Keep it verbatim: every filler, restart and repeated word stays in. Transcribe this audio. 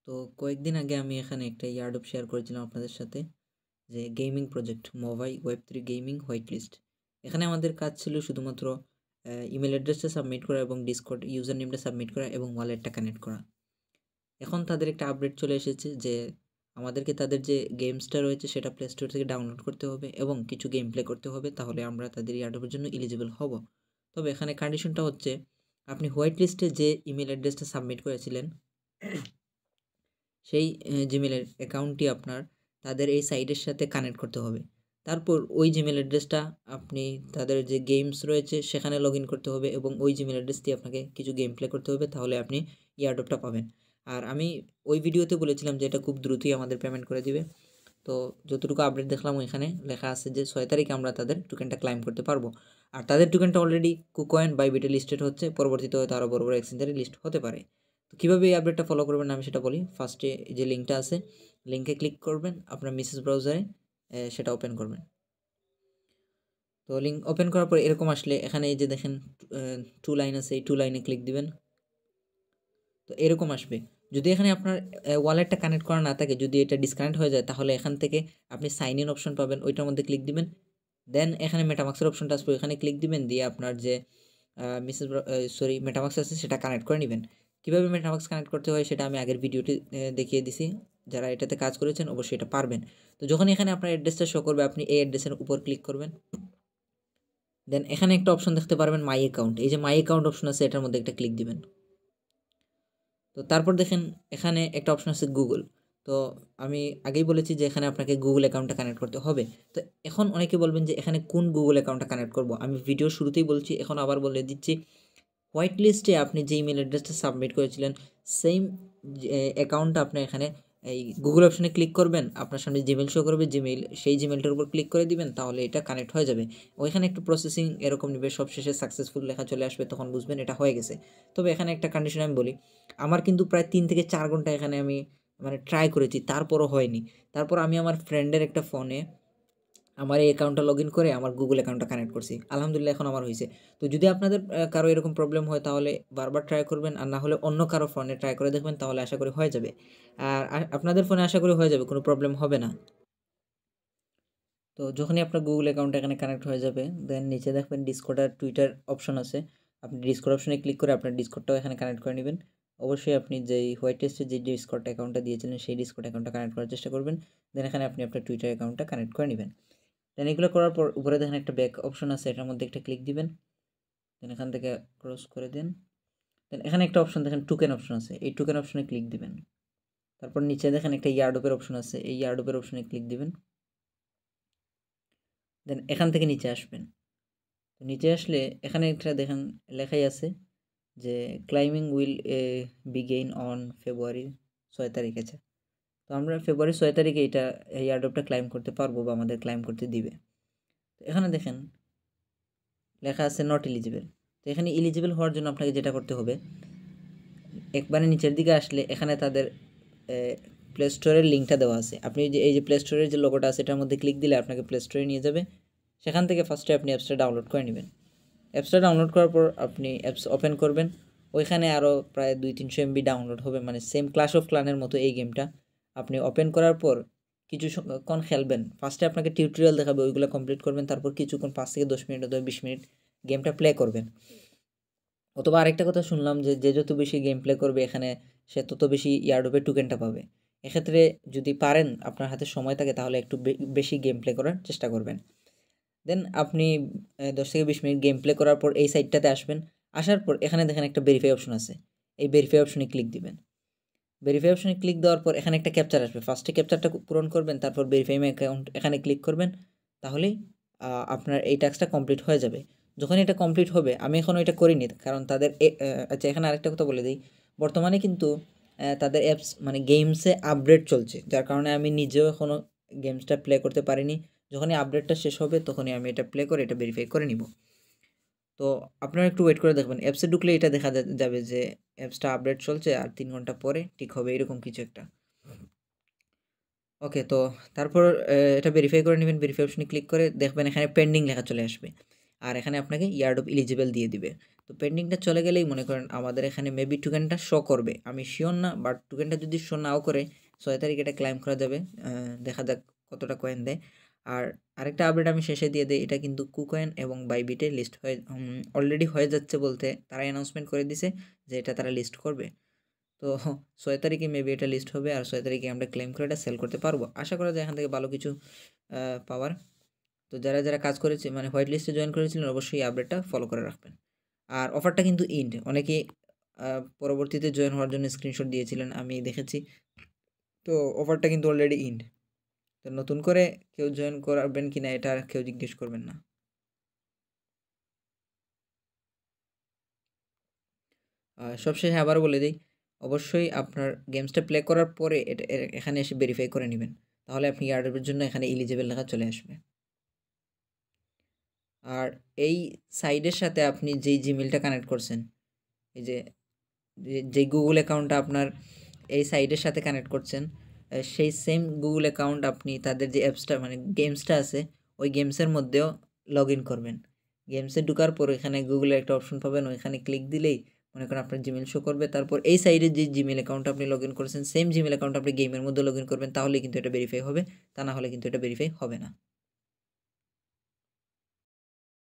তো কয়েকদিন আগে আমি এখানে একটা ইয়ারড্রপ শেয়ার করেছিলাম আপনাদের সাথে, যে গেমিং প্রজেক্ট মোভাই web three gaming white list. এখানে আমাদের কাজ ছিল শুধুমাত্র ইমেল অ্যাড্রেসটা সাবমিট করা এবং ডিসকর্ড ইউজার নেমটা সাবমিট করা এবং ওয়ালেটটা কানেক্ট করা। এখন তাদের একটা আপডেট চলে এসেছে যে আমাদেরকে তাদের যে গেমসটা রয়েছে সেটা প্লে স্টোর থেকে ডাউনলোড করতে হবে এবং কিছু গেম প্লে করতে হবে, তাহলে আমরা তাদের ইয়ারড্রপের জন্য এলিজিবল হব। তবে এখানে কন্ডিশনটা হচ্ছে, আপনি হোয়াইট লিস্টে যে ইমেল অ্যাড্রেসটা সাবমিট করেছিলেন সেই জিমেলের অ্যাকাউন্টটি আপনার তাদের এই সাইটের সাথে কানেক্ট করতে হবে। তারপর ওই জিমেল অ্যাড্রেসটা আপনি তাদের যে গেমস রয়েছে সেখানে লগ ইন করতে হবে এবং ওই জিমেল অ্যাড্রেস দিয়ে আপনাকে কিছু গেম প্লে করতে হবে, তাহলে আপনি ইয়ারড্রপটা পাবেন। আর আমি ওই ভিডিওতে বলেছিলাম যে এটা খুব দ্রুতই আমাদের পেমেন্ট করে দিবে। তো যতটুকু আপডেট দেখলাম ওইখানে লেখা আছে যে ছয় তারিখে আমরা তাদের টোকেনটা ক্লাইম করতে পারবো। আর তাদের টোকেনটা অলরেডি কুকয়েন বাইবিটে লিস্টেড হচ্ছে, পরবর্তীতে হয়তো আরও বড় বড় এক্সচেঞ্জারে লিস্ট হতে পারে। তো কীভাবে এই আপডেটটা ফলো করবেন আমি সেটা বলি। ফার্স্টে যে লিঙ্কটা আছে, লিঙ্কে ক্লিক করবেন, আপনার মেসেজ ব্রাউজারে সেটা ওপেন করবেন। তো লিঙ্ক ওপেন করার পর এরকম আসলে এখানে এই যে দেখেন টু লাইন আছে, এই টু লাইনে ক্লিক দিবেন। তো এরকম আসবে। যদি এখানে আপনার ওয়ালেটটা কানেক্ট করা না থাকে, যদি এটা ডিসকানেক্ট হয়ে যায়, তাহলে এখান থেকে আপনি সাইন ইন অপশন পাবেন, ওইটার মধ্যে ক্লিক দিবেন। দেন এখানে মেটামাক্সের অপশনটা আসবে, এখানে ক্লিক দিবেন, দিয়ে আপনার যে মেসেজ সরি মেটামাক্স আছে সেটা কানেক্ট করে নেবেন। কীভাবে মেটামাক্স কানেক্ট করতে হয় সেটা আমি আগের ভিডিওটি দেখিয়ে দিছি, যারা এটাতে কাজ করেছেন অবশ্যই এটা পারবেন। তো যখন এখানে আপনার অ্যাড্রেসটা শো করবে, আপনি এই অ্যাড্রেসের উপর ক্লিক করবেন। দেন এখানে একটা অপশন দেখতে পারবেন মাই অ্যাকাউন্ট, এই যে মাই অ্যাকাউন্ট অপশন আছে এটার মধ্যে একটা ক্লিক দিবেন। তো তারপর দেখেন এখানে একটা অপশন আছে গুগল। তো আমি আগেই বলেছি যে এখানে আপনাকে গুগল অ্যাকাউন্টটা কানেক্ট করতে হবে। তো এখন অনেকে বলবেন যে এখানে কোন গুগল অ্যাকাউন্টটা কানেক্ট করব। আমি ভিডিও শুরুতেই বলছি, এখন আবার বলে দিচ্ছি, হোয়াইট লিস্টে আপনি যে ইমেল অ্যাড্রেসটা সাবমিট করেছিলেন সেম অ্যাকাউন্টটা আপনি এখানে এই গুগল অপশনে ক্লিক করবেন, আপনার সামনে জিমেল শো করবে, জিমেল সেই জিমেলটার উপর ক্লিক করে দিবেন, তাহলে এটা কানেক্ট হয়ে যাবে। ওইখানে একটু প্রসেসিং এরকম নেবে, সব শেষে সাকসেসফুল লেখা চলে আসবে, তখন বুঝবেন এটা হয়ে গেছে। তবে এখানে একটা কন্ডিশন আমি বলি, আমার কিন্তু প্রায় তিন থেকে চার ঘন্টা এখানে আমি মানে ট্রাই করেছি, তারপরও হয়নি। তারপর আমি আমার ফ্রেন্ডের একটা ফোনে আমার এই অ্যাকাউন্টটা লগ ইন করে আমার গুগল অ্যাকাউন্টটা কানেক্ট করছি, আলহামদুলিল্লাহ এখন আমার হয়েছে। তো যদি আপনাদের কারো এরকম প্রবলেম হয় তাহলে বারবার ট্রাই করবেন, আর না হলে অন্য কারো ফোনে ট্রাই করে দেখবেন, তাহলে আশা করি হয়ে যাবে। আর আপনাদের ফোনে আশা করি হয়ে যাবে, কোনো প্রবলেম হবে না। তো যখনই আপনার গুগল অ্যাকাউন্ট এখানে কানেক্ট হয়ে যাবে, দেন নিচে দেখবেন ডিসকর্ড আর টুইটার অপশন আছে, আপনি ডিসকর্ড অপশনে ক্লিক করে আপনার ডিসকর্ডটাও এখানে কানেক্ট করে নেবেন। অবশ্যই আপনি যেই হোয়াইট লিস্টে যে ডিসকর্ড অ্যাকাউন্টটা দিয়েছিলেন সেই ডিসকর্ড অ্যাকাউন্টটা কানেক্ট করার চেষ্টা করবেন। দেন এখানে আপনি আপনার টুইটার অ্যাকাউন্টটা কানেক্ট করে নেবেন। দেন এগুলো করার পর উপরে দেখেন একটা ব্যাক অপশন আছে, এটার মধ্যে একটা ক্লিক দিবেন। দেন এখান থেকে ক্রস করে দেন। দেন এখানে একটা অপশন দেখেন টোকেন অপশন আছে, এই টোকেন অপশনে ক্লিক দিবেন। তারপর নিচে দেখেন একটা ইয়ারড্রপের অপশন আছে, এই ইয়ারড্রপের অপশনে ক্লিক দিবেন। দেন এখান থেকে নিচে আসবেন। তো নিচে আসলে এখানে একটা দেখেন লেখাই আছে যে claiming will begin on February ছয় তারিখ আছে। তো আমরা ফেব্রুয়ারি ছয় তারিখে এটা ইয়ারড্রপটা ক্লাইম করতে পারবো বা আমাদের ক্লাইম করতে দিবে। তো এখানে দেখেন লেখা আছে নট এলিজিবল। তো এখানে এলিজিবল হওয়ার জন্য আপনাকে যেটা করতে হবে, একবারে নিচের দিকে আসলে এখানে তাদের প্লে স্টোরের লিঙ্কটা দেওয়া আছে, আপনি যে এই যে প্লে স্টোরের যে লোগোটা আছে এটার মধ্যে ক্লিক দিলে আপনাকে প্লে স্টোরে নিয়ে যাবে। সেখান থেকে ফার্স্টে আপনি অ্যাপসটা ডাউনলোড করে নেবেন। অ্যাপসটা ডাউনলোড করার পর আপনি অ্যাপস ওপেন করবেন, ওইখানে আরও প্রায় দুই তিনশো এমবি ডাউনলোড হবে, মানে সেম ক্লাশ অফ ক্লানের মতো এই গেমটা। আপনি ওপেন করার পর কিছুক্ষণ খেলবেন, ফার্স্টে আপনাকে টিউটোরিয়াল দেখাবে, ওইগুলো কমপ্লিট করবেন, তারপর কিছুক্ষণ পাঁচ থেকে দশ মিনিট অথবা বিশ মিনিট গেমটা প্লে করবেন। অথবা আরেকটা কথা শুনলাম যে যে যত বেশি গেম প্লে করবে এখানে সে তত বেশি ইয়ারড্রপের টোকেনটা পাবে। এক্ষেত্রে যদি পারেন, আপনার হাতে সময় থাকে, তাহলে একটু বেশি গেম প্লে করার চেষ্টা করবেন। দেন আপনি দশ থেকে বিশ মিনিট গেম প্লে করার পর এই সাইটটাতে আসবেন। আসার পর এখানে দেখেন একটা ভেরিফাই অপশন আছে, এই ভেরিফাই অপশনে ক্লিক দিবেন। ভেরিফাই অপশনে ক্লিক দেওয়ার পর এখানে একটা ক্যাপচার আসবে, ফার্স্টে ক্যাপচারটা পূরণ করবেন, তারপর ভেরিফাই মাই অ্যাকাউন্ট এখানে ক্লিক করবেন, তাহলেই আপনার এই টাস্কটা কমপ্লিট হয়ে যাবে। যখন এটা কমপ্লিট হবে, আমি এখনও এটা করিনি কারণ তাদের আচ্ছা এখানে আরেকটা কথা বলে দিই, বর্তমানে কিন্তু তাদের অ্যাপস মানে গেমসে আপডেট চলছে, যার কারণে আমি নিজেও এখনও গেমসটা প্লে করতে পারিনি। যখনই আপডেটটা শেষ হবে তখনই আমি এটা প্লে করে এটা ভেরিফাই করে নিব। তো আপনারা একটু ওয়েট করে দেখবেন, অ্যাপসে ঢুকলে এটা দেখা যাবে যে অ্যাপসটা আপডেট চলছে আর তিন ঘন্টা পরে ঠিক হবে, এরকম কিছু একটা। ওকে, তো তারপর এটা ভেরিফাই করে নেবেন। ভেরিফাই অপশনে ক্লিক করে দেখবেন এখানে পেন্ডিং লেখা চলে আসবে, আর এখানে আপনাকে ইয়ারড্রপ এলিজিবল দিয়ে দিবে। তো পেন্ডিংটা চলে গেলেই মনে করেন আমাদের এখানে মেবি টোকেনটা শো করবে, আমি শিওর না, বাট টোকেনটা যদি শো নাও করে ছয় তারিখ এটা ক্লাইম করা যাবে, দেখা যাক কতটা কয়েন দেয়। আর আরেকটা আপডেট আমি শেষে দিয়ে দিই, এটা কিন্তু কুকয়েন এবং বাইবিটে লিস্ট হয়ে অলরেডি হয়ে যাচ্ছে, বলতে তারা অ্যানাউন্সমেন্ট করে দিছে যে এটা তারা লিস্ট করবে। তো ছয় তারিখে মেবি এটা লিস্ট হবে, আর ছয় তারিখে আমরা ক্লেম করে এটা সেল করতে পারবো। আশা করা যায় এখান থেকে ভালো কিছু পাওয়ার। তো যারা যারা কাজ করেছে মানে হোয়াইট লিস্টে জয়েন করেছিলেন অবশ্যই আপডেটটা ফলো করে রাখবেন। আর অফারটা কিন্তু ইন্ড, অনেকেই পরবর্তীতে জয়েন হওয়ার জন্য স্ক্রিনশট দিয়েছিলেন, আমি দেখেছি। তো অফারটা কিন্তু অলরেডি ইন্ড, তো নতুন করে কেউ জয়েন করাবেন কি না এটা কেউ জিজ্ঞেস করবেন না। সবশেষে আবার বলে দিই, অবশ্যই আপনার গেমসটা প্লে করার পরে এটা এখানে এসে ভেরিফাই করে নেবেন, তাহলে আপনি এয়ারড্রপের জন্য এখানে এলিজিবল লেখা চলে আসবে। আর এই সাইডের সাথে আপনি যেই জিমেলটা কানেক্ট করছেন, এই যে যে গুগল অ্যাকাউন্টটা আপনার এই সাইডের সাথে কানেক্ট করছেন, সেই সেম গুগল অ্যাকাউন্ট আপনি তাদের যে অ্যাপসটা মানে গেমসটা আছে ওই গেমসের মধ্যেও লগ ইন করবেন। গেমসে ঢোকার পর এখানে গুগলের একটা অপশন পাবেন, ওইখানে ক্লিক দিলেই মনে করেন আপনার জিমেল শো করবে। তারপর এই সাইডে যে জিমেল অ্যাকাউন্ট আপনি লগ ইন করেছেন সেম জিমেল অ্যাকাউন্ট আপনি গেমের মধ্যে লগ ইন করবেন, তাহলে কিন্তু এটা ভেরিফাই হবে, তা না হলে কিন্তু এটা ভেরিফাই হবে না।